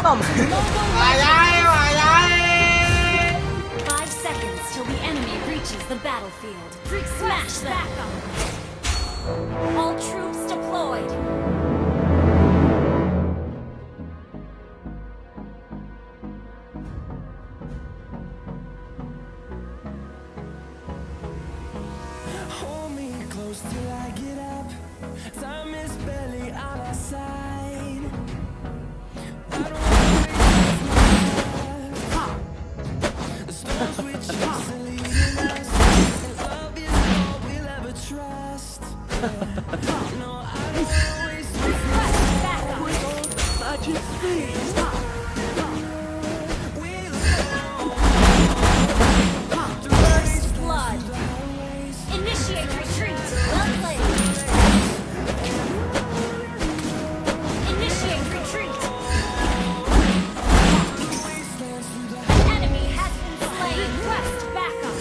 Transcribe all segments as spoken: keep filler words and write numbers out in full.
Five seconds till the enemy reaches the battlefield. Smash them! All troops deployed. Hold me close till I get up. Time is barely on our side. I don't wanna waste the storms we chase are leading us. Love is all we'll ever trust. No, I don't wanna waste Magic speed. First blood. Initiate retreat. Well played. Initiate retreat. An enemy has been slain. Request backup.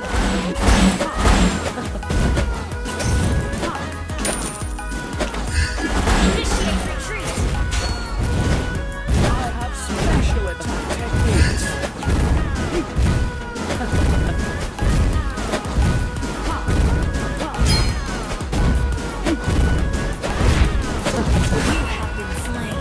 Initiate retreat. I have special attack techniques. You have been slain.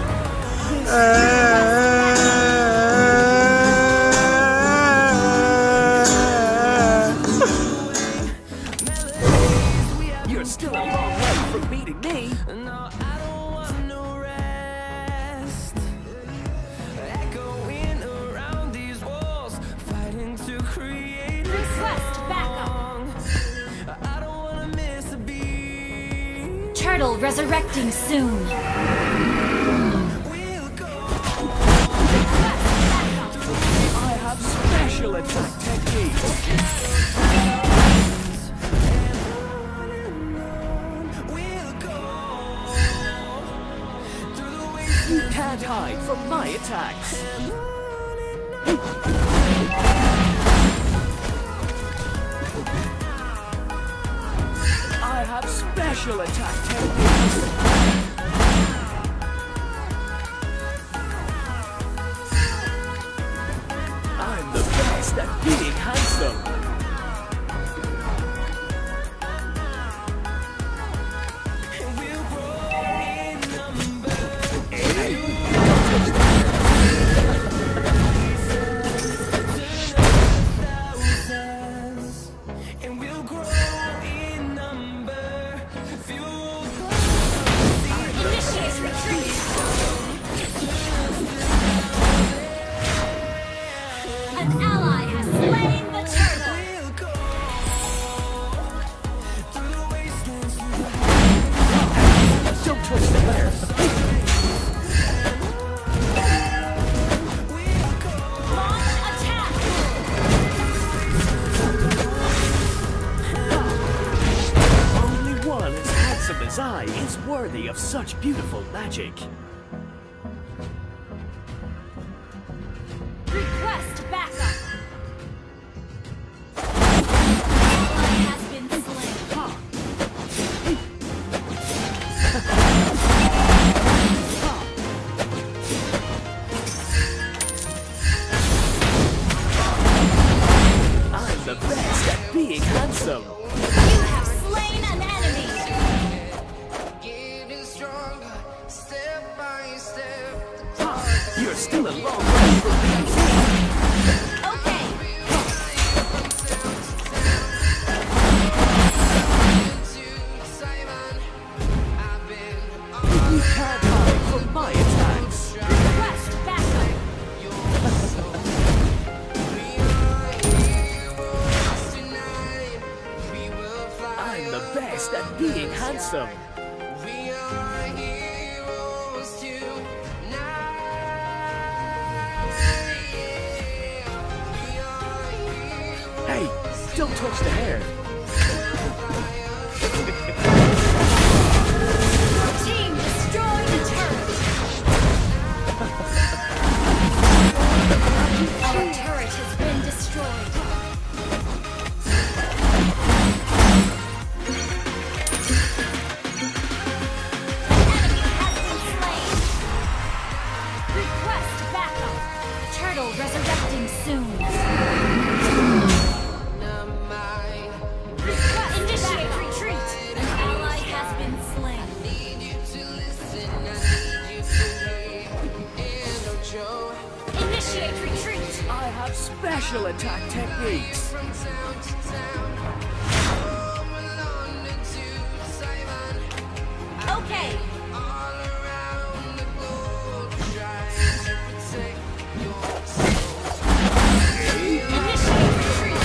You're still a long way from beating me. No, I don't want no rest. Echoing around these walls, fighting to create a Request backup. song. I don't wanna miss a beat. Turtle resurrecting soon. We'll go Request backup. I have special attack techniques. we'll go through the wastelands. You can't hide from my attacks. I have special attack techniques. I'm the best at being handsome. And we'll grow in number. Thousands. And we'll grow in number. Fueled Initiate retreat. An ally has slain the turtle. we'll go through the wastelands, through the Don't twist the bear. we'll go. Launch attack. Only one as handsome as I is worthy of such beautiful magic. Request backup. Ally has been slain. I'm the best at being handsome. You have slain an enemy. Getting stronger, step by step. You're still a long way from being me. Okay. You can't hide from my attacks. Request backup. I'm the best at being handsome. We are heroes tonight. We are heroes. Hey, don't touch the hair. Team destroy the turret. Our turret has been destroyed. Enemy has been slain. Request backup. special attack techniques. Okay. Initiate retreat.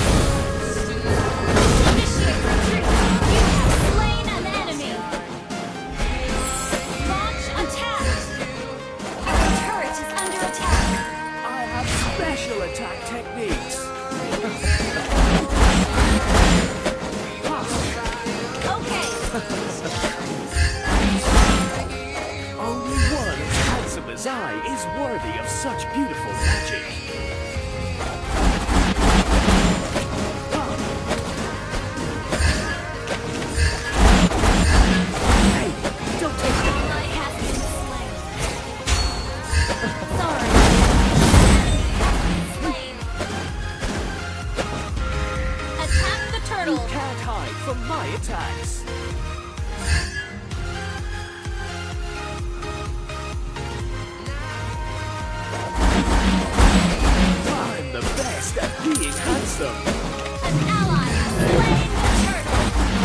Initiate retreat. You have slain an enemy. Launch attack. Our turret is under attack. I have special attack techniques. Okay. Only one as handsome as I is worthy of such beautiful magic. Hey, don't take it. Ally has been slain. Sorry. Slain. Attack the You turtle. can't hide from my attacks. I'm the best at being handsome. An ally has slain the turtle.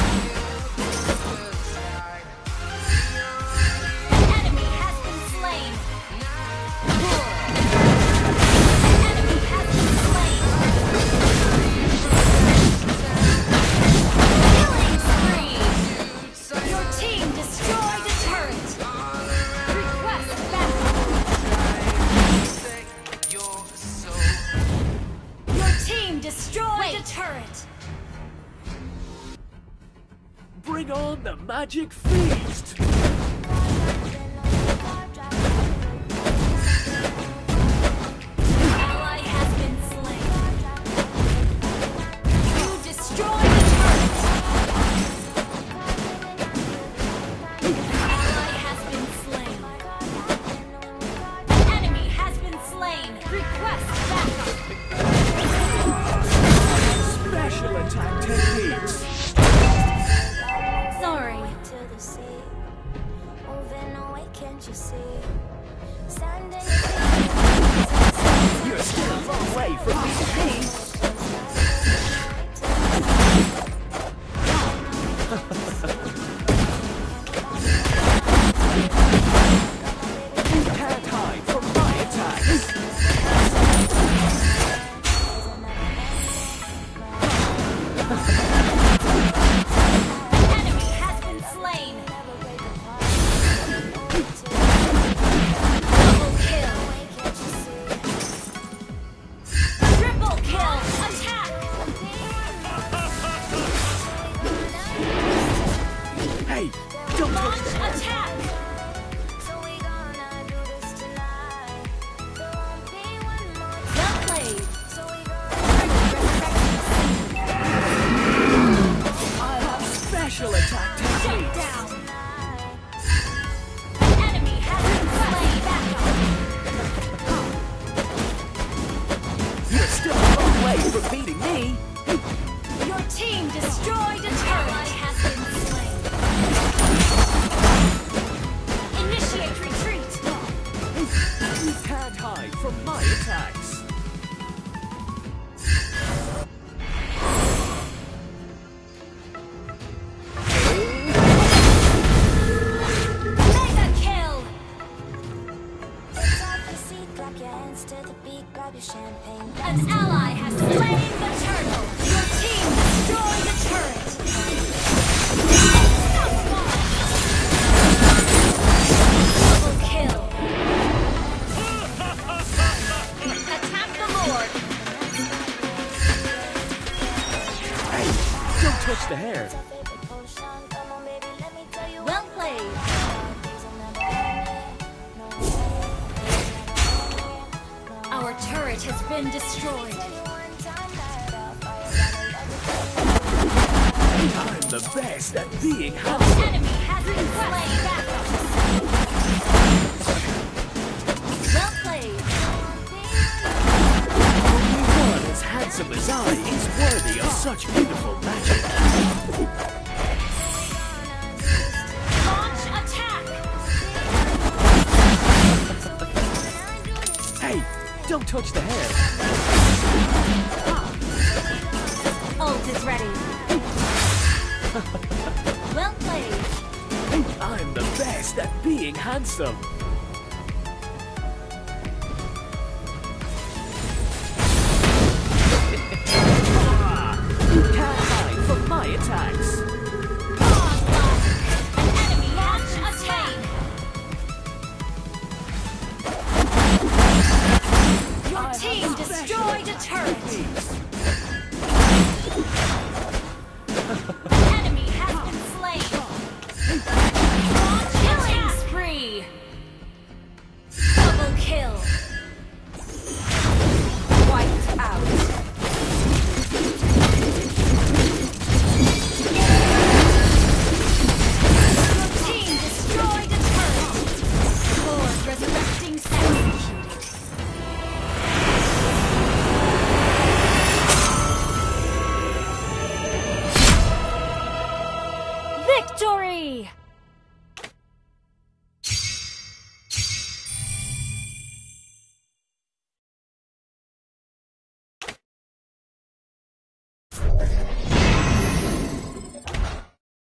An enemy has been slain. An enemy has been slain. Killing spree. Your team destroyed a turret. Request backup. Your team destroyed a turret. Bring on the magic feast. Ally has been slain. You destroyed a turret. Ally has been slain. Enemy has been slain. Request backup. Special attack techniques. Sorry. To the sea, moving away, can't you see? Standing You're still a long way from beating me. You can't hide from my attacks. Enemy has been slain. Double kill. Triple kill. Attack. Hey, don't touch Launch the hair. attack. so we gonna do this tonight. There won't be one more Well played. so we gonna I have special attack Shut techniques. down. An enemy has been slain. Backup. You're still a long way from beating me. Your team destroyed a turret. Has been slain. Initiate retreat. You can't hide from my attacks. Mega kill. it's off the seat, clap your hands to the beat, grab your champagne. An ally has slain the turtle. Your team destroyed a turret. Double kill. Attack the Lord. Hey, don't touch the hair. Favorite potion, come on baby, let me tell you Well played. things will never end. No way. Our turret has been destroyed. One time that I'll fire I'm the best at being handsome. Enemy has been slain. Backup. Well played. Only one as handsome as I is worthy of such beautiful magic. Launch attack. Hey, don't touch the hair. is ready. Well played. I'm the best at being handsome. You can't hide from my attacks. Onslaught. An enemy launch attack. Your I team have destroyed a special turret. techniques. An enemy has been slain. Launch killing spree. Double kill. Wiped out. Your team destroyed a turret. Lord resurrecting executed. Victory!